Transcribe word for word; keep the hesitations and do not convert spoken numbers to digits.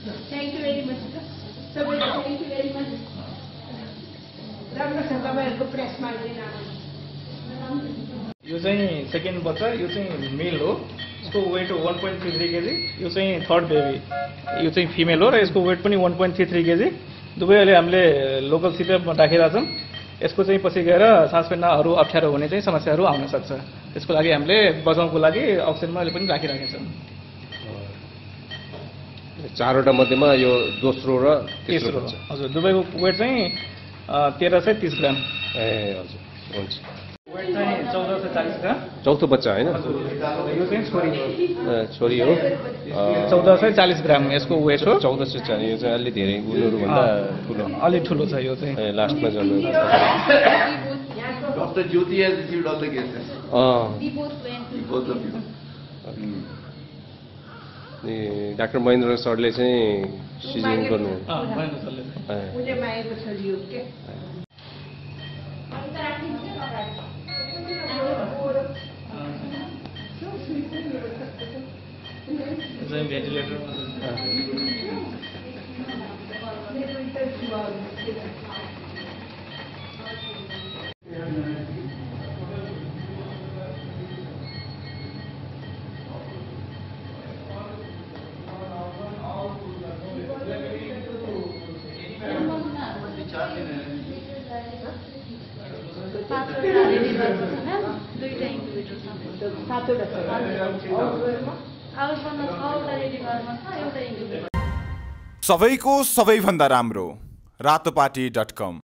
Thank you very much सबैलाई thank you very much राम्रो छ तपाईँहरूको प्रेसमा दिन यो चाहिँ सेकेन्ड बच्चा यो चाहिँ मेल हो यसको weight one point three three KG यो चाहिँ थर्ड बेबी यो चाहिँ फिमेल हो र यसको वेट पनि one point three three KG दुवै अहिले हामीले लोकल सिटअपमा राखिरहेका छौँ यसको चाहिँ पछि गएर सास फेर्न अरू अप्ठ्यारो हुने चाहिँ समस्याहरू आउन सक्छ त्यसको लागि हामीले बचाउनको लागि अप्सनमा अहिले पनि राखिरहेका छौँ चारवटा मध्येमा यो दोस्रो र तेस्रो हजुर दुवैको वेट चाहिँ तेह्र सय तिस ग्राम ए हजुर हुन्छ वेट चाहिँ चौध सय चालिस ग्राम चौथो बच्चा होइन यो चाहिँ छोरी हो छोरी हो चौध सय चालिस ग्राम यसको वेट हो चौध सय चालिस यो चाहिँ अलि धेरै उनीहरूभन्दा ठुलो अलि ठुलो छ यो चाहिँ ए लास्टमा जन्मेको Doctor Jyoti has received all the cases. अँ We both went. Both of you. अनि डाक्टर महेन्द्र सरले चाहिँ सिजन गर्नु अँ महेन्द्र सरले उसले मागेको छोरी हो के चाहिँ भेन्टिलेटरमा सबैको सबैभन्दा राम्रो रातोपाटी डट कम